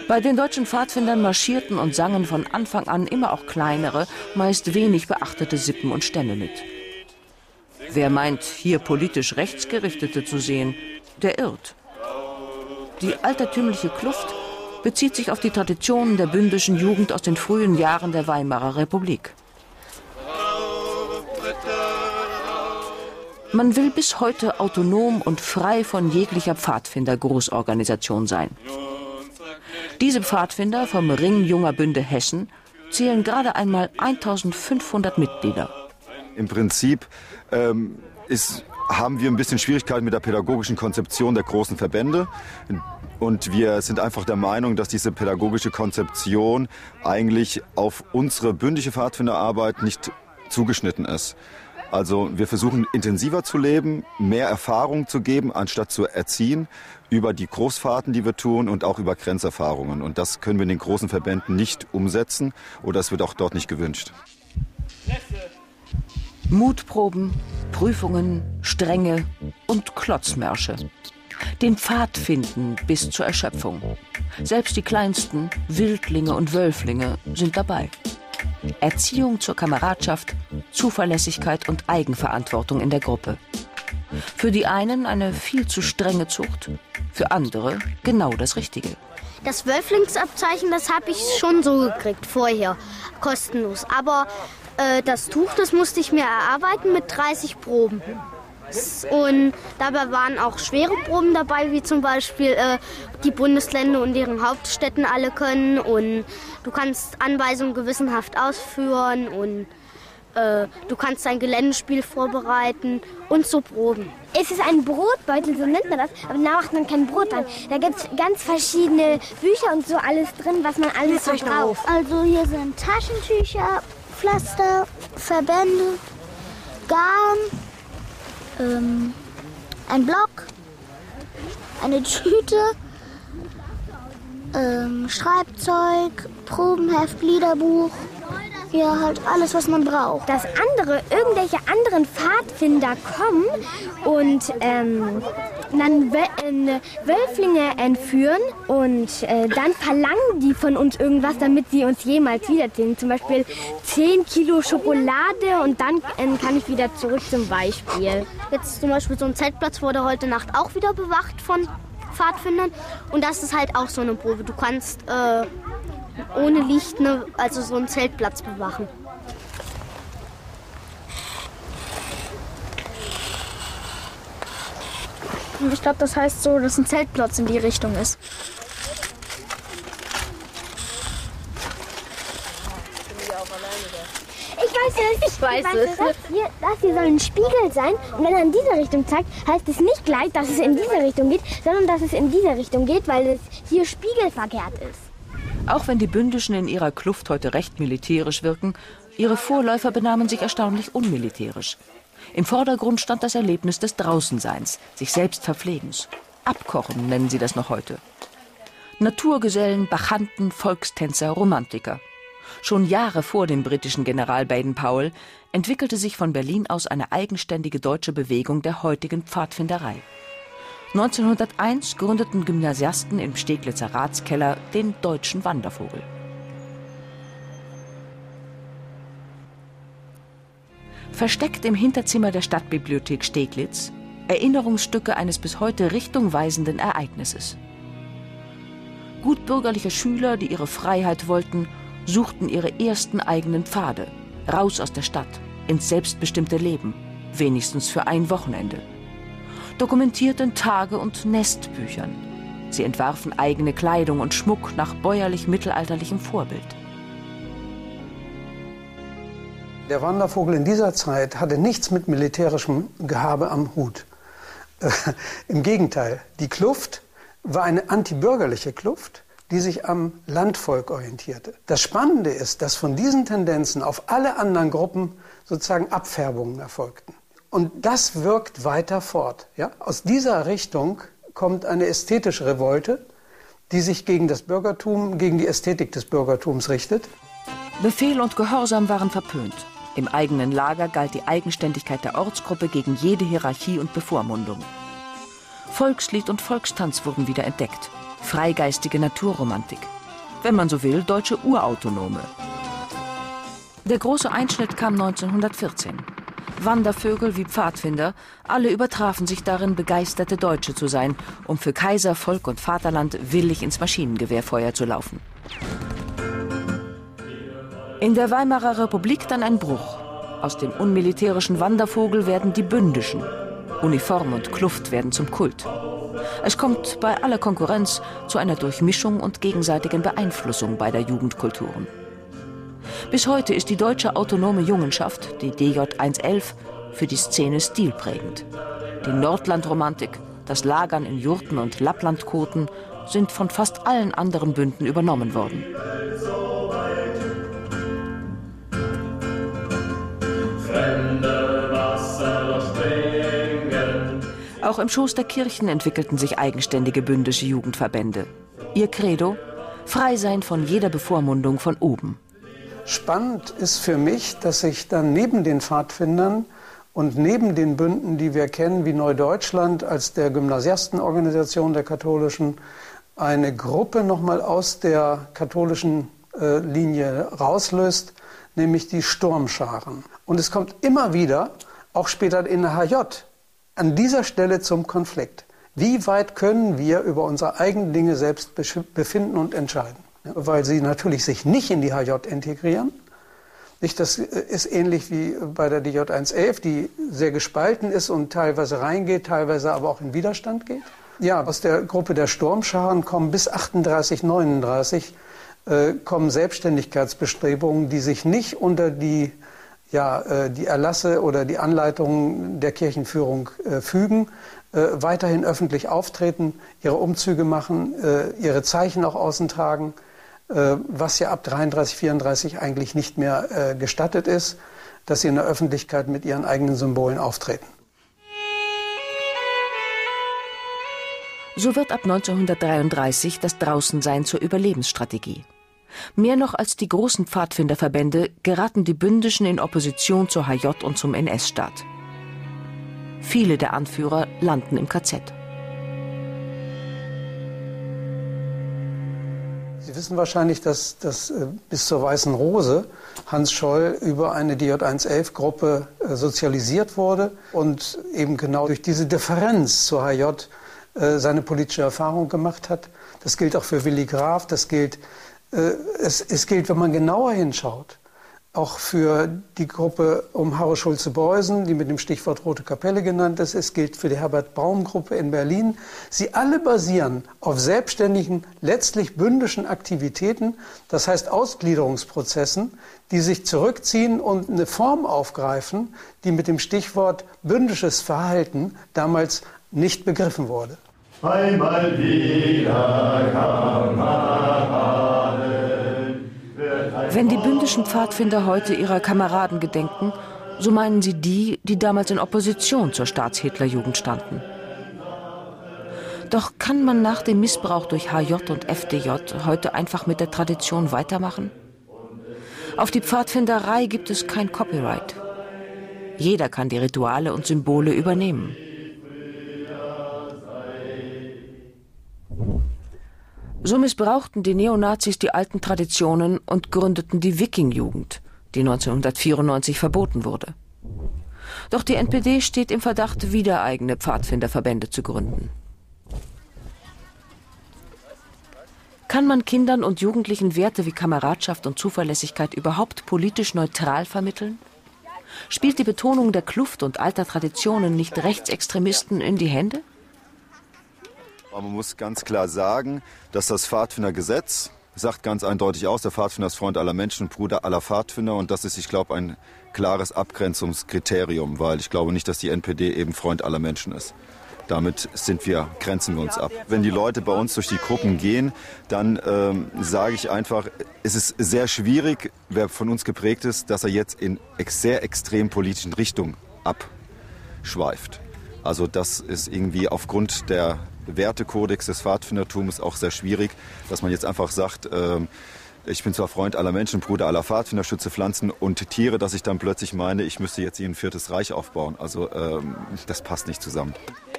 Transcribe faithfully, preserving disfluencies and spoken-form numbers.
Bei den deutschen Pfadfindern marschierten und sangen von Anfang an immer auch kleinere, meist wenig beachtete Sippen und Stämme mit. Wer meint, hier politisch Rechtsgerichtete zu sehen, der irrt. Die altertümliche Kluft bezieht sich auf die Traditionen der bündischen Jugend aus den frühen Jahren der Weimarer Republik. Man will bis heute autonom und frei von jeglicher Pfadfinder-Großorganisation sein. Diese Pfadfinder vom Ring Junger Bünde Hessen zählen gerade einmal eintausendfünfhundert Mitglieder. Im Prinzip ähm, ist, haben wir ein bisschen Schwierigkeiten mit der pädagogischen Konzeption der großen Verbände. Und wir sind einfach der Meinung, dass diese pädagogische Konzeption eigentlich auf unsere bündische Pfadfinderarbeit nicht zugeschnitten ist. Also wir versuchen intensiver zu leben, mehr Erfahrung zu geben, anstatt zu erziehen, über die Großfahrten, die wir tun und auch über Grenzerfahrungen. Und das können wir in den großen Verbänden nicht umsetzen oder es wird auch dort nicht gewünscht. Mutproben, Prüfungen, Strenge und Klotzmärsche. Den Pfad finden bis zur Erschöpfung. Selbst die kleinsten, Wildlinge und Wölflinge, sind dabei. Erziehung zur Kameradschaft, Zuverlässigkeit und Eigenverantwortung in der Gruppe. Für die einen eine viel zu strenge Zucht, für andere genau das Richtige. Das Wölflingsabzeichen, das habe ich schon so gekriegt, vorher, kostenlos. Aber äh, das Tuch, das musste ich mir erarbeiten mit dreißig Proben. Und dabei waren auch schwere Proben dabei, wie zum Beispiel äh, die Bundesländer und deren Hauptstädten alle können. Und du kannst Anweisungen gewissenhaft ausführen und äh, du kannst ein Geländespiel vorbereiten und so Proben. Es ist ein Brotbeutel, so nennt man das, aber da macht man kein Brot dran. Da gibt es ganz verschiedene Bücher und so alles drin, was man alles so braucht. Also hier sind Taschentücher, Pflaster, Verbände, Garn, ähm, ein Block, eine Tüte, ähm, Schreibzeug, Probenheft, Liederbuch. Ja, halt alles, was man braucht. Dass andere, irgendwelche anderen Pfadfinder kommen und ähm, dann äh, Wölflinge entführen und äh, dann verlangen die von uns irgendwas, damit sie uns jemals wiedersehen. Zum Beispiel zehn Kilo Schokolade und dann äh, kann ich wieder zurück zum Beispiel. Jetzt zum Beispiel so ein Zeltplatz wurde heute Nacht auch wieder bewacht von Pfadfindern und das ist halt auch so eine Probe. Du kannst äh, ohne Licht, ne, also so einen Zeltplatz bewachen. Ich glaube, das heißt so, dass ein Zeltplatz in die Richtung ist. Ich weiß es. Ich weiß es. Das hier, das hier soll ein Spiegel sein. Und wenn er in diese Richtung zeigt, heißt es nicht gleich, dass es in diese Richtung geht, sondern dass es in diese Richtung geht, weil es hier spiegelverkehrt ist. Auch wenn die Bündischen in ihrer Kluft heute recht militärisch wirken, ihre Vorläufer benahmen sich erstaunlich unmilitärisch. Im Vordergrund stand das Erlebnis des Draußenseins, sich selbst Verpflegens. Abkochen nennen sie das noch heute. Naturgesellen, Bacchanten, Volkstänzer, Romantiker. Schon Jahre vor dem britischen General Baden-Powell entwickelte sich von Berlin aus eine eigenständige deutsche Bewegung der heutigen Pfadfinderei. neunzehnhunderteins gründeten Gymnasiasten im Steglitzer Ratskeller den Deutschen Wandervogel. Versteckt im Hinterzimmer der Stadtbibliothek Steglitz Erinnerungsstücke eines bis heute richtungweisenden Ereignisses. Gutbürgerliche Schüler, die ihre Freiheit wollten, suchten ihre ersten eigenen Pfade, raus aus der Stadt, ins selbstbestimmte Leben, wenigstens für ein Wochenende. Dokumentierten Tage- und Nestbüchern. Sie entwarfen eigene Kleidung und Schmuck nach bäuerlich-mittelalterlichem Vorbild. Der Wandervogel in dieser Zeit hatte nichts mit militärischem Gehabe am Hut. Äh, Im Gegenteil, die Kluft war eine antibürgerliche Kluft, die sich am Landvolk orientierte. Das Spannende ist, dass von diesen Tendenzen auf alle anderen Gruppen sozusagen Abfärbungen erfolgten. Und das wirkt weiter fort. Ja? Aus dieser Richtung kommt eine ästhetische Revolte, die sich gegen das Bürgertum, gegen die Ästhetik des Bürgertums richtet. Befehl und Gehorsam waren verpönt. Im eigenen Lager galt die Eigenständigkeit der Ortsgruppe gegen jede Hierarchie und Bevormundung. Volkslied und Volkstanz wurden wieder entdeckt. Freigeistige Naturromantik. wenn man so will, deutsche Urautonome. Der große Einschnitt kam neunzehnhundertvierzehn. Wandervögel wie Pfadfinder, alle übertrafen sich darin, begeisterte Deutsche zu sein, um für Kaiser, Volk und Vaterland willig ins Maschinengewehrfeuer zu laufen. In der Weimarer Republik dann ein Bruch. Aus dem unmilitärischen Wandervogel werden die bündischen. Uniform und Kluft werden zum Kult. Es kommt bei aller Konkurrenz zu einer Durchmischung und gegenseitigen Beeinflussung beider Jugendkulturen. Bis heute ist die deutsche autonome Jungenschaft, die D J hundertelf, für die Szene stilprägend. Die Nordlandromantik, das Lagern in Jurten und Lapplandkoten sind von fast allen anderen Bünden übernommen worden. Auch im Schoß der Kirchen entwickelten sich eigenständige bündische Jugendverbände. Ihr Credo: frei sein von jeder Bevormundung von oben. Spannend ist für mich, dass sich dann neben den Pfadfindern und neben den Bünden, die wir kennen, wie Neudeutschland als der Gymnasiastenorganisation der katholischen, eine Gruppe nochmal aus der katholischen äh, Linie rauslöst, nämlich die Sturmscharen. Und es kommt immer wieder, auch später in der H J, an dieser Stelle zum Konflikt. Wie weit können wir über unsere eigenen Dinge selbst befinden und entscheiden? Ja, weil sie natürlich sich nicht in die H J integrieren. Nicht, das ist ähnlich wie bei der D J hundertelf, die sehr gespalten ist und teilweise reingeht, teilweise aber auch in Widerstand geht. Ja, aus der Gruppe der Sturmscharen kommen bis achtunddreißig, neununddreißig äh, kommen Selbstständigkeitsbestrebungen, die sich nicht unter die ja, die Erlasse oder die Anleitungen der Kirchenführung äh, fügen, äh, weiterhin öffentlich auftreten, ihre Umzüge machen, äh, ihre Zeichen auch außen tragen, äh, was ja ab dreiunddreißig, vierunddreißig eigentlich nicht mehr äh, gestattet ist, dass sie in der Öffentlichkeit mit ihren eigenen Symbolen auftreten. So wird ab neunzehnhundertdreiunddreißig das Draußensein zur Überlebensstrategie. Mehr noch als die großen Pfadfinderverbände geraten die Bündischen in Opposition zur H J und zum N S-Staat. Viele der Anführer landen im K Z. Sie wissen wahrscheinlich, dass, dass äh, bis zur Weißen Rose Hans Scholl über eine D J hundertelf-Gruppe äh, sozialisiert wurde und eben genau durch diese Differenz zur H J äh, seine politische Erfahrung gemacht hat. Das gilt auch für Willi Graf, das gilt Es, es gilt, wenn man genauer hinschaut, auch für die Gruppe um Harro Schulze-Beusen, die mit dem Stichwort Rote Kapelle genannt ist. Es gilt für die Herbert-Braun-Gruppe in Berlin. Sie alle basieren auf selbstständigen, letztlich bündischen Aktivitäten, das heißt Ausgliederungsprozessen, die sich zurückziehen und eine Form aufgreifen, die mit dem Stichwort bündisches Verhalten damals nicht begriffen wurde. Einmal wieder Kameraden. Wenn die bündischen Pfadfinder heute ihrer Kameraden gedenken, so meinen sie die, die damals in Opposition zur Staats-Hitler-Jugend standen. Doch kann man nach dem Missbrauch durch H J und F D J heute einfach mit der Tradition weitermachen? Auf die Pfadfinderei gibt es kein Copyright. Jeder kann die Rituale und Symbole übernehmen. So missbrauchten die Neonazis die alten Traditionen und gründeten die Wiking-Jugend, die neunzehnhundertvierundneunzig verboten wurde. Doch die N P D steht im Verdacht, wieder eigene Pfadfinderverbände zu gründen. Kann man Kindern und Jugendlichen Werte wie Kameradschaft und Zuverlässigkeit überhaupt politisch neutral vermitteln? Spielt die Betonung der Kluft und alter Traditionen nicht Rechtsextremisten in die Hände? Man muss ganz klar sagen, dass das Pfadfindergesetz sagt ganz eindeutig aus, der Pfadfinder ist Freund aller Menschen und Bruder aller Pfadfinder. Und das ist, ich glaube, ein klares Abgrenzungskriterium, weil ich glaube nicht, dass die N P D eben Freund aller Menschen ist. Damit sind wir, grenzen wir uns ab. Wenn die Leute bei uns durch die Gruppen gehen, dann ähm, sage ich einfach, es ist sehr schwierig, wer von uns geprägt ist, dass er jetzt in ex sehr extrem politischen Richtungen abschweift. Also das ist irgendwie aufgrund der Wertekodex des Pfadfindertums auch sehr schwierig, dass man jetzt einfach sagt, äh, ich bin zwar Freund aller Menschen, Bruder aller Pfadfinder, schütze Pflanzen und Tiere, dass ich dann plötzlich meine, ich müsste jetzt hier ein viertes Reich aufbauen. Also ähm, das passt nicht zusammen.